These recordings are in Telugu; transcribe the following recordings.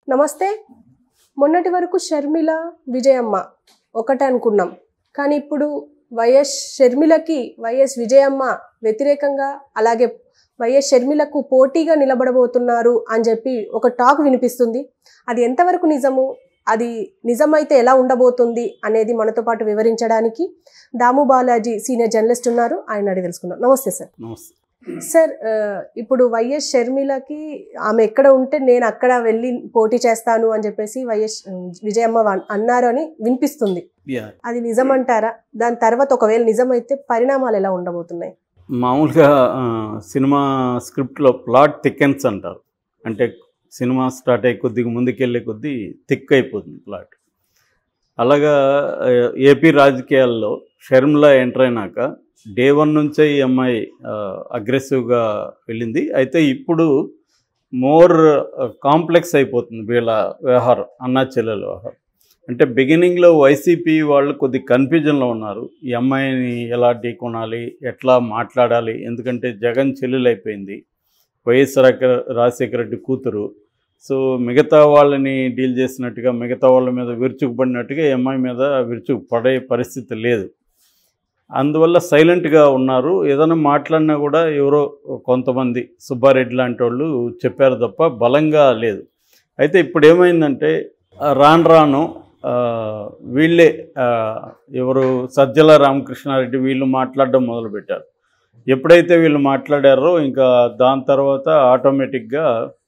నమస్తే. మొన్నటి వరకు షర్మిల, విజయమ్మ ఒకటే అనుకున్నాం. కానీ ఇప్పుడు వైఎస్ షర్మిలకి వైఎస్ విజయమ్మ వ్యతిరేకంగా, అలాగే వైఎస్ షర్మిలకు పోటీగా నిలబడబోతున్నారు అని చెప్పి ఒక టాక్ వినిపిస్తుంది. అది ఎంతవరకు నిజము, అది నిజమైతే ఎలా ఉండబోతుంది అనేది మనతో పాటు వివరించడానికి దాము బాలాజీ సీనియర్ జర్నలిస్ట్ ఉన్నారు. ఆయన అడిగి తెలుసుకుందాం. నమస్తే సార్. నమస్తే సార్, ఇప్పుడు వైఎస్ షర్మిలకి ఆమె ఎక్కడ ఉంటే నేను అక్కడ వెళ్ళి పోటీ చేస్తాను అని చెప్పేసి వైఎస్ విజయమ్మ అన్నారు అని వినిపిస్తుంది. అది నిజమంటారా? దాని తర్వాత ఒకవేళ నిజమైతే పరిణామాలు ఎలా ఉండబోతున్నాయి? మామూలుగా సినిమా స్క్రిప్ట్లో ప్లాట్ థికెన్స్ అంటారు. అంటే సినిమా స్టార్ట్ అయ్యే కొద్దిగా ముందుకెళ్ళే కొద్దీ థిక్ అయిపోతుంది ప్లాట్. అలాగా ఏపీ రాజకీయాల్లో షర్మిల ఎంటర్ అయినాక డే 1 నుంచే ఈ అమ్మాయి అగ్రెసివ్గా వెళ్ళింది. అయితే ఇప్పుడు మోర్ కాంప్లెక్స్ అయిపోతుంది వీళ్ళ వ్యవహారం, అన్నా చెల్లెల వ్యవహారం. అంటే బిగినింగ్లో వైసీపీ వాళ్ళు కొద్ది కన్ఫ్యూజన్లో ఉన్నారు. ఈ అమ్మాయిని ఎలా ఢీకొనాలి, ఎట్లా మాట్లాడాలి, ఎందుకంటే జగన్ చెల్లెలు అయిపోయింది, వైఎస్ రాజశేఖర రెడ్డి కూతురు. సో మిగతా వాళ్ళని డీల్ చేసినట్టుగా, మిగతా వాళ్ళ మీద విరుచుకుపడినట్టుగా ఈ అమ్మాయి మీద విరుచుకుపడే పరిస్థితి లేదు. అందువల్ల సైలెంట్గా ఉన్నారు. ఏదైనా మాట్లాడినా కూడా ఎవరో కొంతమంది సుబ్బారెడ్డి లాంటి వాళ్ళు చెప్పారు తప్ప బలంగా లేదు. అయితే ఇప్పుడు ఏమైందంటే రాను వీళ్ళే ఎవరు సజ్జల రామకృష్ణారెడ్డి వీళ్ళు మాట్లాడడం మొదలుపెట్టారు. ఎప్పుడైతే వీళ్ళు మాట్లాడారో ఇంకా దాని తర్వాత ఆటోమేటిక్గా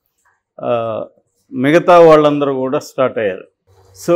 మిగతా వాళ్ళందరూ కూడా స్టార్ట్ అయ్యారు. సో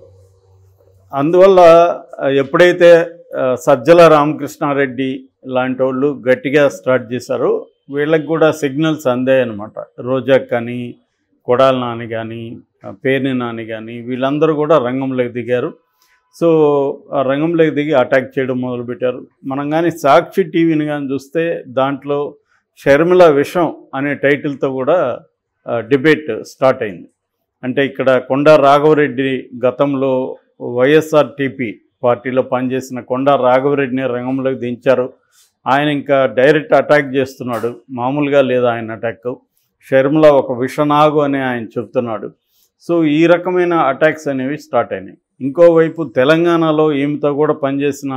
అందువల్ల ఎప్పుడైతే సజ్జల రామకృష్ణారెడ్డి లాంటి వాళ్ళు గట్టిగా స్టార్ట్ చేశారో వీళ్ళకి కూడా సిగ్నల్స్ అందాయన్నమాట. రోజా కానీ, కొడాలి నాని కానీ, పేర్ని నాని కానీ వీళ్ళందరూ కూడా రంగంలోకి దిగారు. సో ఆ రంగంలోకి దిగి అటాక్ చేయడం మొదలుపెట్టారు. మనం కానీ సాక్షి టీవీని కానీ చూస్తే దాంట్లో షర్మిల విషం అనే టైటిల్తో కూడా డిబేట్ స్టార్ట్ అయింది. అంటే ఇక్కడ కొండా రాఘవరెడ్డి గతంలో వైఎస్ఆర్టీపీ పార్టీలో పనిచేసిన కొండా రాఘవరెడ్డిని రంగంలోకి దించారు. ఆయన ఇంకా డైరెక్ట్ అటాక్ చేస్తున్నాడు. మామూలుగా లేదు ఆయన అటాక్. షర్మిల ఒక విషనాగు అని ఆయన చెప్తున్నాడు. సో ఈ రకమైన అటాక్స్ అనేవి స్టార్ట్ అయినాయి. ఇంకోవైపు తెలంగాణలో ఈమెతో కూడా పనిచేసిన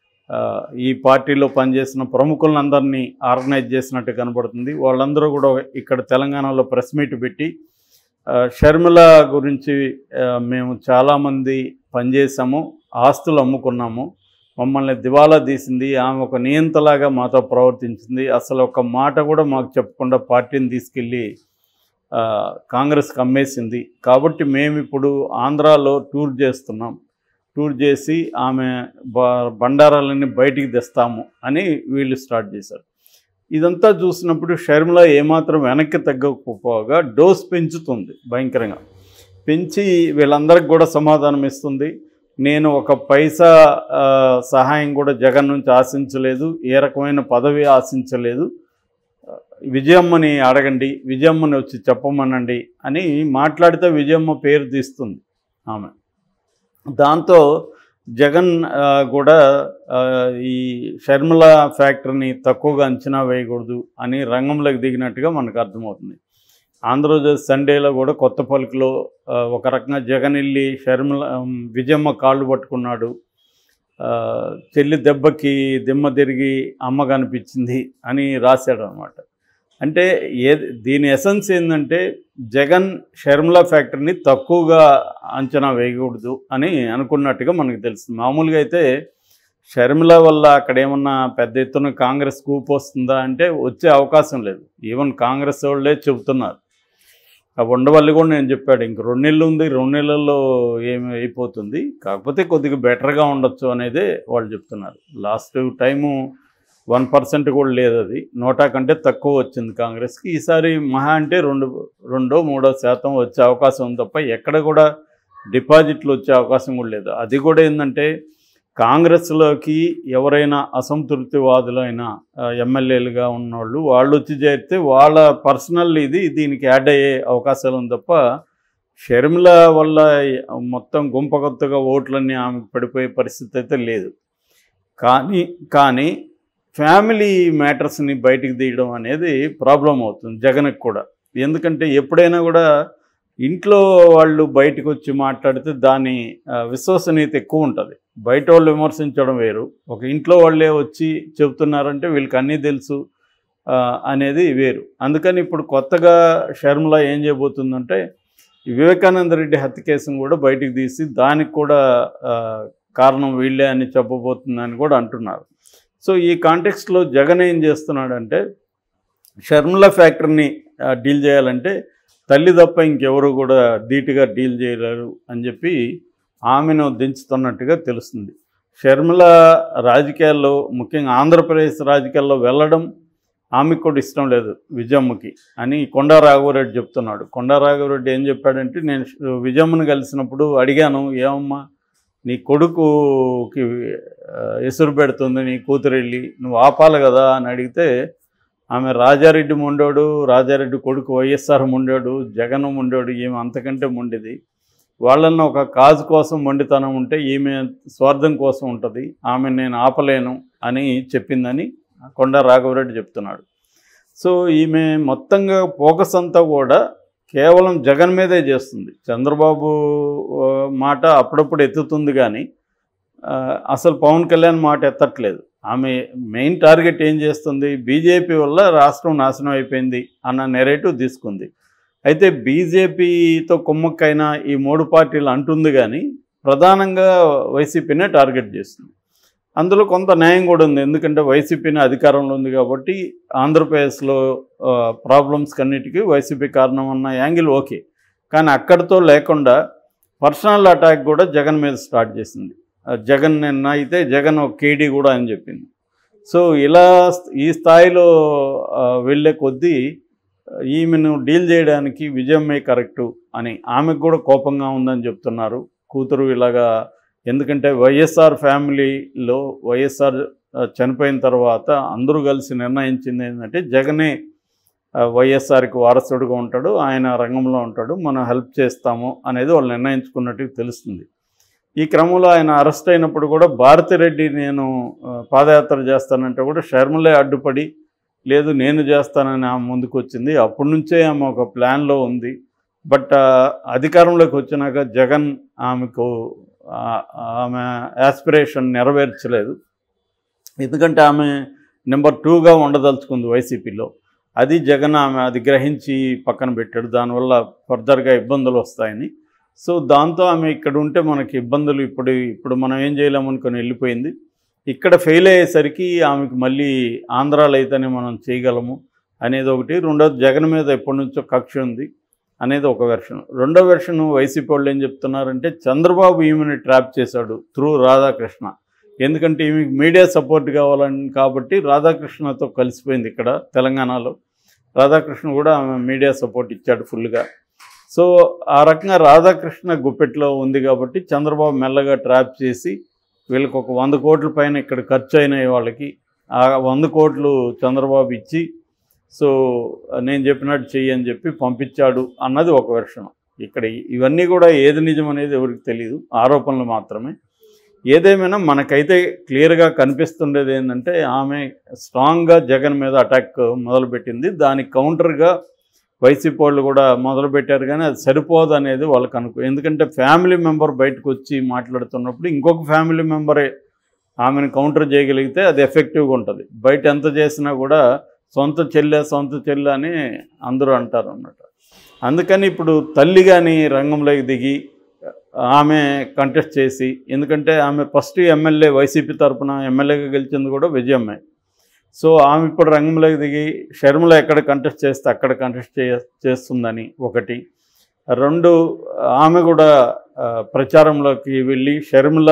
ఈ పార్టీలో పనిచేసిన ప్రముఖులందరినీ ఆర్గనైజ్ చేసినట్టు కనబడుతుంది. వాళ్ళందరూ కూడా ఇక్కడ తెలంగాణలో ప్రెస్ మీట్ పెట్టి షర్మిల గురించి మేము చాలామంది పనిచేసాము, ఆస్తులు అమ్ముకున్నాము, మమ్మల్ని దివాలా తీసింది, ఆమె ఒక నియంతలాగా మాతో ప్రవర్తించింది, అసలు ఒక మాట కూడా మాకు చెప్పకుండా పార్టీని తీసుకెళ్ళి కాంగ్రెస్కి అమ్మేసింది. కాబట్టి మేము ఇప్పుడు ఆంధ్రాలో టూర్ చేస్తున్నాం, టూర్ చేసి ఆమె బండారాలన్నీ బయటికి తెస్తాము అని వీళ్ళు స్టార్ట్ చేశారు. ఇదంతా చూసినప్పుడు షర్మిల ఏమాత్రం వెనక్కి తగ్గకపోగా డోస్ పెంచుతుంది, భయంకరంగా పెంచి వీళ్ళందరికీ కూడా సమాధానం ఇస్తుంది. నేను ఒక పైసా సహాయం కూడా జగన్ నుంచి ఆశించలేదు, ఏ రకమైన పదవి ఆశించలేదు, విజయమ్మని అడగండి, విజయమ్మని వచ్చి చెప్పమనండి అని మాట్లాడితే విజయమ్మ పేరు తీస్తుంది ఆమె. దాంతో జగన్ కూడా ఈ షర్మిల ఫ్యాక్టరీని తక్కువగా అంచనా వేయకూడదు అని రంగంలోకి దిగినట్టుగా మనకు అర్థమవుతుంది. ఆంధ్రప్రదేశ్ సండేలో కూడా కొత్త పలుకులో ఒక రకంగా జగన్ వెళ్ళి షర్మిల విజయమ్మ కాళ్ళు పట్టుకున్నాడు, చెల్లి దెబ్బకి దిమ్మ తిరిగి అమ్మ కనిపించింది అని రాశాడు అనమాట. అంటే దీని ఎసెన్స్ ఏంటంటే జగన్ షర్మిల ఫ్యాక్టరీని తక్కువగా అంచనా వేయకూడదు అని అనుకున్నట్టుగా మనకు తెలుస్తుంది. మామూలుగా అయితే షర్మిల వల్ల అక్కడ ఏమన్నా పెద్ద ఎత్తున కాంగ్రెస్ కూపు వస్తుందా అంటే వచ్చే అవకాశం లేదు. ఈవెన్ కాంగ్రెస్ వాళ్ళే చెబుతున్నారు. ఆ ఉండవల్లి కూడా నేను చెప్పాడు, ఇంక 2 నెలలు ఉంది, 2 నెలల్లో ఏమి అయిపోతుంది, కాకపోతే కొద్దిగా బెటర్గా ఉండొచ్చు అనేదే వాళ్ళు చెప్తున్నారు. లాస్ట్ టైము 1% కూడా లేదు, అది 100 కంటే తక్కువ వచ్చింది కాంగ్రెస్కి. ఈసారి మహా అంటే 2-3% వచ్చే అవకాశం ఉంది తప్ప ఎక్కడ కూడా డిపాజిట్లు వచ్చే అవకాశం కూడా లేదు. అది కూడా ఏంటంటే కాంగ్రెస్లోకి ఎవరైనా అసంతృప్తివాదులైన ఎమ్మెల్యేలుగా ఉన్నవాళ్ళు వాళ్ళు వచ్చి చేరితే వాళ్ళ పర్సనల్ దీనికి యాడ్ అయ్యే అవకాశాలు ఉంది తప్ప షర్మిల వల్ల మొత్తం గుంపగొత్తగా ఓట్లన్నీ ఆమెకు పడిపోయే పరిస్థితి అయితే లేదు. కానీ ఫ్యామిలీ మ్యాటర్స్ని బయటికి తీయడం అనేది ప్రాబ్లం అవుతుంది జగన్కి కూడా. ఎందుకంటే ఎప్పుడైనా కూడా ఇంట్లో వాళ్ళు బయటకు వచ్చి మాట్లాడితే దాని విశ్వసనీయత ఎక్కువ ఉంటుంది. బయట వాళ్ళు విమర్శించడం వేరు, ఒక ఇంట్లో వాళ్ళే వచ్చి చెబుతున్నారంటే వీళ్ళకి అన్నీ తెలుసు అనేది వేరు. అందుకని ఇప్పుడు కొత్తగా షర్మిల ఏం చేయబోతుందంటే వివేకానంద రెడ్డి హత్య కేసును కూడా బయటికి తీసి దానికి కూడా కారణం వీళ్ళే అని చెప్పబోతుందని కూడా అంటున్నారు. సో ఈ కాంటెక్స్ట్లో జగన్ ఏం చేస్తున్నాడంటే షర్మిల ఫ్యాక్టరీని డీల్ చేయాలంటే తల్లి తప్ప ఇంకెవరు కూడా ధీటుగా డీల్ చేయలేరు అని చెప్పి ఆమెను దించుతున్నట్టుగా తెలుస్తుంది. షర్మిల రాజకీయాల్లో, ముఖ్యంగా ఆంధ్రప్రదేశ్ రాజకీయాల్లో వెళ్ళడం ఆమెకు కూడా ఇష్టం లేదు విజయమ్మకి అని కొండా రాఘవరెడ్డి చెప్తున్నాడు. కొండా రాఘవరెడ్డి ఏం చెప్పాడంటే, నేను విజయమ్మను కలిసినప్పుడు అడిగాను, ఏమమ్మా నీ కొడుకుకి ఎసురు పెడుతుంది నీ కూతురు వెళ్ళి, నువ్వు ఆపాలి కదా అని అడిగితే ఆమె రాజారెడ్డి మొండోడు, రాజారెడ్డి కొడుకు వైఎస్ఆర్ మొండోడు, జగన్ మొండోడు, ఈమె అంతకంటే మొండిది, వాళ్ళన్న ఒక కాజు కోసం మొండితనం ఉంటే ఈమె స్వార్థం కోసం ఉంటుంది, ఆమె నేను ఆపలేను అని చెప్పిందని కొండా రాఘవరెడ్డి చెప్తున్నాడు. సో ఈమె మొత్తంగా ఫోకస్ అంతా కూడా కేవలం జగన్ మీదే చేస్తుంది. చంద్రబాబు మాట అప్పుడప్పుడు ఎత్తుతుంది కానీ అసలు పవన్ కళ్యాణ్ మాట ఎత్తట్లేదు. ఆమె మెయిన్ టార్గెట్ ఏం చేస్తుంది, బీజేపీ వల్ల రాష్ట్రం నాశనం అయిపోయింది అన్న నెరేటివ్ తీసుకుంది. అయితే బీజేపీతో కుమ్మక్కైనా ఈ 3 పార్టీలు అంటుంది కానీ ప్రధానంగా వైసీపీనే టార్గెట్ చేస్తుంది. అందులో కొంత న్యాయం కూడా ఉంది, ఎందుకంటే వైసీపీని అధికారంలో ఉంది కాబట్టి ఆంధ్రప్రదేశ్లో ప్రాబ్లమ్స్ కన్నిటికీ వైసీపీ కారణం అన్న యాంగిల్ ఓకే. కానీ అక్కడితో లేకుండా పర్సనల్ అటాక్ కూడా జగన్ మీద స్టార్ట్ చేసింది. జగన్ నిన్న అయితే జగన్ ఒక కేడీ కూడా అని చెప్పింది. సో ఇలా ఈ స్థాయిలో వెళ్ళే కొద్దీ ఈమెను డీల్ చేయడానికి విజయమ్మే కరెక్టు అని ఆమెకు కూడా కోపంగా ఉందని చెప్తున్నారు కూతురు ఇలాగా. ఎందుకంటే వైఎస్ఆర్ ఫ్యామిలీలో వైఎస్ఆర్ చనిపోయిన తర్వాత అందరూ కలిసి నిర్ణయించింది ఏంటంటే జగనే వైఎస్ఆర్కి వారసుడుగా ఉంటాడు, ఆయన రంగంలో ఉంటాడు, మనం హెల్ప్ చేస్తాము అనేది వాళ్ళు నిర్ణయించుకున్నట్టు తెలుస్తుంది. ఈ క్రమంలో ఆయన అరెస్ట్ అయినప్పుడు కూడా భారతిరెడ్డి నేను పాదయాత్ర చేస్తానంటే కూడా షర్మిలే అడ్డుపడి లేదు నేను చేస్తానని ఆమె ముందుకు వచ్చింది. అప్పటి నుంచే ఆమె ఒక ప్లాన్లో ఉంది. బట్ అధికారంలోకి వచ్చినాక జగన్ ఆమె యాస్పిరేషన్ నెరవేర్చలేదు. ఎందుకంటే ఆమె నెంబర్ 2గా ఉండదలుచుకుంది వైసీపీలో. అది జగన్ అది గ్రహించి పక్కన పెట్టాడు. దానివల్ల ఫర్దర్గా ఇబ్బందులు వస్తాయని. సో దాంతో ఆమె ఇక్కడ ఉంటే మనకి ఇబ్బందులు ఇప్పుడు మనం ఏం చేయలేమనుకొని వెళ్ళిపోయింది. ఇక్కడ ఫెయిల్ అయ్యేసరికి ఆమెకు మళ్ళీ ఆంధ్రాలో అయితేనే మనం చేయగలము అనేది ఒకటి. రెండోది జగన్ మీద ఎప్పటి నుంచో కక్ష ఉంది అనేది ఒక వెర్షన్. రెండో వెర్షన్ వైసీపీ వాళ్ళు ఏం చెప్తున్నారంటే చంద్రబాబు ఈమెని ట్రాప్ చేశాడు త్రూ రాధాకృష్ణ. ఎందుకంటే ఈమెకి మీడియా సపోర్ట్ కావాలని కాబట్టి రాధాకృష్ణతో కలిసిపోయింది. ఇక్కడ తెలంగాణలో రాధాకృష్ణ కూడా ఆమె మీడియా సపోర్ట్ ఇచ్చాడు ఫుల్గా. సో ఆ రకంగా రాధాకృష్ణ గుప్పెట్లో ఉంది కాబట్టి చంద్రబాబు మెల్లగా ట్రాప్ చేసి వీళ్ళకి ఒక 100 కోట్ల పైన ఇక్కడ ఖర్చు అయినాయి వాళ్ళకి. ఆ 100 కోట్లు చంద్రబాబు ఇచ్చి సో నేను చెప్పినట్టు చెయ్యి అని చెప్పి పంపించాడు అన్నది ఒక వెర్షన్. ఇక్కడ ఇవన్నీ కూడా ఏది నిజం అనేది ఎవరికి తెలియదు, ఆరోపణలు మాత్రమే. ఏదేమైనా మనకైతే క్లియర్గా కనిపిస్తుండేది ఏంటంటే ఆమె స్ట్రాంగ్గా జగన్ మీద అటాక్ మొదలుపెట్టింది. దానికి కౌంటర్గా వైసీపీ వాళ్ళు కూడా మొదలుపెట్టారు కానీ అది సరిపోదు అనేది వాళ్ళకు ఎందుకంటే ఫ్యామిలీ మెంబర్ బయటకు వచ్చి మాట్లాడుతున్నప్పుడు ఇంకొక ఫ్యామిలీ మెంబరే ఆమెను కౌంటర్ చేయగలిగితే అది ఎఫెక్టివ్గా ఉంటుంది. బయట ఎంత చేసినా కూడా సొంత చెల్లె అని అందరూ అంటారు అన్నమాట. అందుకని ఇప్పుడు తల్లి కానీ రంగంలోకి దిగి ఆమె కంటెస్ట్ చేసి, ఎందుకంటే ఆమె ఫస్ట్ ఎమ్మెల్యే వైసీపీ తరఫున ఎమ్మెల్యేగా గెలిచింది కూడా విజయమ్మే. సో ఆమె ఇప్పుడు రంగంలోకి దిగి షర్మిల ఎక్కడ కంటెస్ట్ చేస్తే అక్కడ కంటెస్ట్ చేస్తుందని ఒకటి. 2 ఆమె కూడా ప్రచారంలోకి వెళ్ళి షర్మిల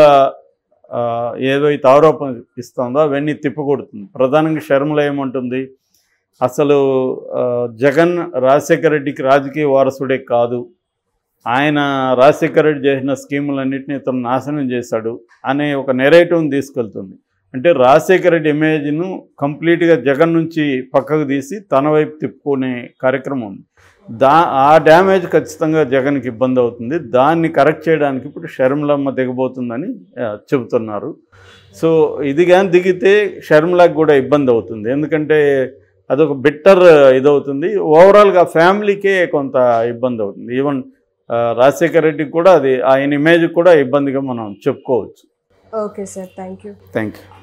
ఏదైతే ఆరోపణ ఇస్తుందో అవన్నీ తిప్పికొడుతుంది. ప్రధానంగా షర్మిల ఏమంటుంది, అసలు జగన్ రాజశేఖర రెడ్డికి రాజకీయ వారసుడే కాదు, ఆయన రాజశేఖర రెడ్డి చేసిన స్కీములన్నింటినీ ఇతను నాశనం చేశాడు అనే ఒక నెరేటివ్ని తీసుకెళ్తుంది. అంటే రాజశేఖర రెడ్డి ఇమేజ్ను కంప్లీట్గా జగన్ నుంచి పక్కకు తీసి తన వైపు తిప్పుకునే కార్యక్రమం ఉంది. ఆ డ్యామేజ్ ఖచ్చితంగా జగన్కి ఇబ్బంది అవుతుంది. దాన్ని కరెక్ట్ చేయడానికి ఇప్పుడు షర్మిలమ్మ దిగబోతుందని చెబుతున్నారు. సో ఇది కానీ దిగితే షర్మిలకు కూడా ఇబ్బంది అవుతుంది. ఎందుకంటే అదొక బిట్టర్ ఇదవుతుంది. ఓవరాల్గా ఫ్యామిలీకే కొంత ఇబ్బంది అవుతుంది. ఈవెన్ రాజశేఖర రెడ్డికి కూడా అది ఆయన ఇమేజ్ కూడా ఇబ్బందిగా మనం చెప్పుకోవచ్చు. Okay sir, thank you. Thank you.